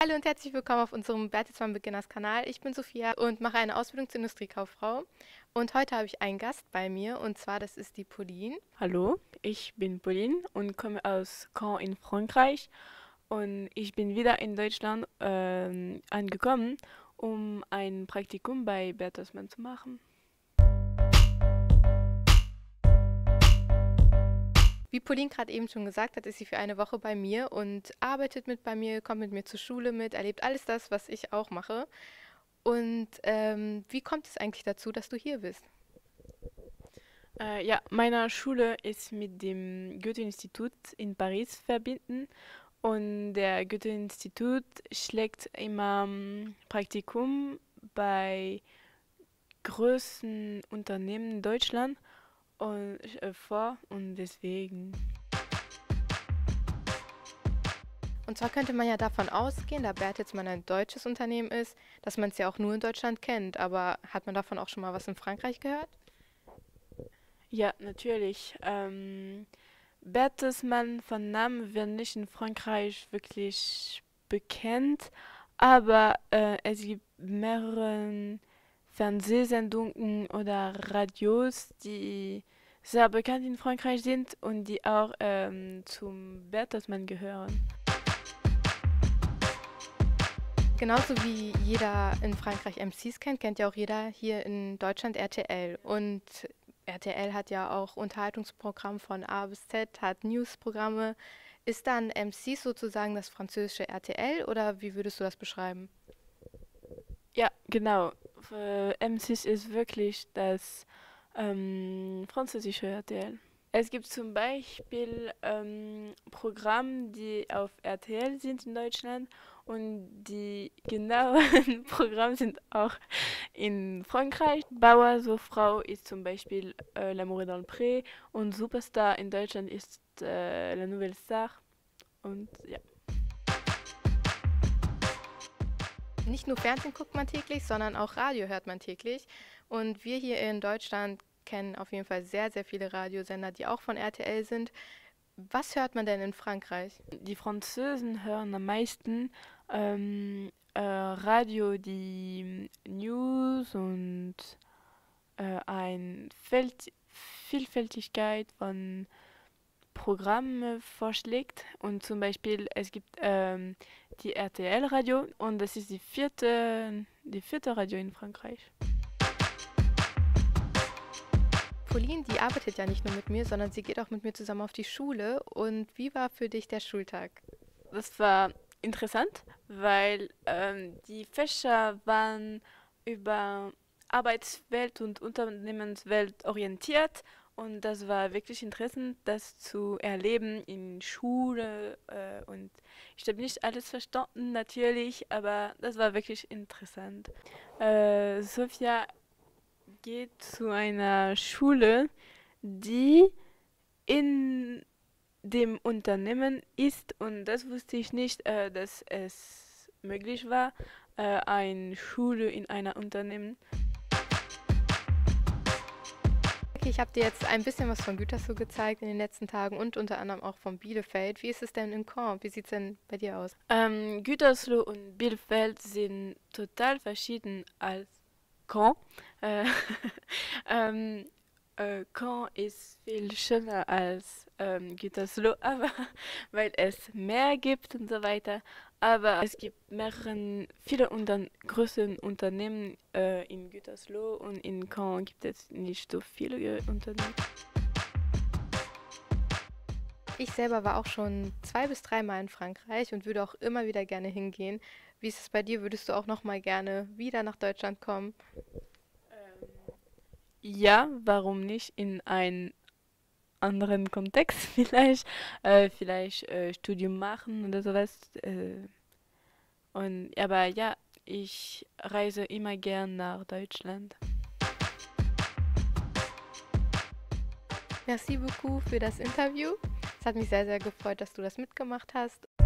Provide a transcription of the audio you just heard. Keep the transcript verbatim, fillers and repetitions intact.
Hallo und herzlich willkommen auf unserem Bertelsmann Beginners Kanal. Ich bin Sophia und mache eine Ausbildung zur Industriekauffrau. Und heute habe ich einen Gast bei mir und zwar das ist die Pauline. Hallo, ich bin Pauline und komme aus Caen in Frankreich und ich bin wieder in Deutschland ähm, angekommen, um ein Praktikum bei Bertelsmann zu machen. Wie Pauline gerade eben schon gesagt hat, ist sie für eine Woche bei mir und arbeitet mit bei mir, kommt mit mir zur Schule mit, erlebt alles das, was ich auch mache. Und ähm, wie kommt es eigentlich dazu, dass du hier bist? Äh, ja, meine Schule ist mit dem Goethe-Institut in Paris verbunden und der Goethe-Institut schlägt immer ähm, Praktikum bei größten Unternehmen in Deutschland und, äh, vor und deswegen. Und zwar könnte man ja davon ausgehen, da Bertelsmann ein deutsches Unternehmen ist, dass man es ja auch nur in Deutschland kennt. Aber hat man davon auch schon mal was in Frankreich gehört? Ja, natürlich. Ähm, Bertelsmann von Namen wird nicht in Frankreich wirklich bekannt, aber äh, es gibt mehrere Fernsehsendungen oder Radios, die sehr bekannt in Frankreich sind und die auch ähm, zum Bertelsmann gehören. Genauso wie jeder in Frankreich M Cs kennt, kennt ja auch jeder hier in Deutschland R T L. Und R T L hat ja auch Unterhaltungsprogramm von A bis Z, hat Newsprogramme. Ist dann M Cs sozusagen das französische R T L oder wie würdest du das beschreiben? Ja, genau. Äh, M sechs ist wirklich das ähm, französische R T L. Es gibt zum Beispiel ähm, Programme, die auf R T L sind in Deutschland und die genauen Programme sind auch in Frankreich. Bauer, so Frau ist zum Beispiel äh, L'amour est dans le pré und Superstar in Deutschland ist äh, La Nouvelle Star und ja. Nicht nur Fernsehen guckt man täglich, sondern auch Radio hört man täglich. Und wir hier in Deutschland kennen auf jeden Fall sehr, sehr viele Radiosender, die auch von R T L sind. Was hört man denn in Frankreich? Die Franzosen hören am meisten ähm, äh, Radio, die News und äh, eine Feld Vielfältigkeit von Programmen vorschlägt. Und zum Beispiel, es gibt ähm, die R T L-Radio und das ist die vierte, die vierte Radio in Frankreich. Pauline, die arbeitet ja nicht nur mit mir, sondern sie geht auch mit mir zusammen auf die Schule. Und wie war für dich der Schultag? Das war interessant, weil ähm, die Fächer waren über Arbeitswelt und Unternehmenswelt orientiert und das war wirklich interessant, das zu erleben in Schule äh, und ich habe nicht alles verstanden natürlich, aber das war wirklich interessant. Äh, Sophia geht zu einer Schule, die in dem Unternehmen ist und das wusste ich nicht, äh, dass es möglich war, äh, eine Schule in einer Unternehmen. Okay, ich habe dir jetzt ein bisschen was von Gütersloh gezeigt in den letzten Tagen und unter anderem auch von Bielefeld. Wie ist es denn in Caen? Wie sieht es denn bei dir aus? Ähm, Gütersloh und Bielefeld sind total verschieden als Caen. Äh, ähm, äh, Caen ist viel schöner als ähm, Gütersloh, aber weil es mehr gibt und so weiter. Aber es gibt mehrere, viele unter, größere Unternehmen äh, in Gütersloh und in Caen gibt es nicht so viele äh, Unternehmen. Ich selber war auch schon zwei bis dreimal in Frankreich und würde auch immer wieder gerne hingehen. Wie ist es bei dir? Würdest du auch noch mal gerne wieder nach Deutschland kommen? Ähm, ja, warum nicht in einen anderen Kontext vielleicht, äh, vielleicht äh, Studium machen oder sowas. Äh, und aber ja, ich reise immer gern nach Deutschland. Merci beaucoup für das Interview. Es hat mich sehr, sehr gefreut, dass du das mitgemacht hast.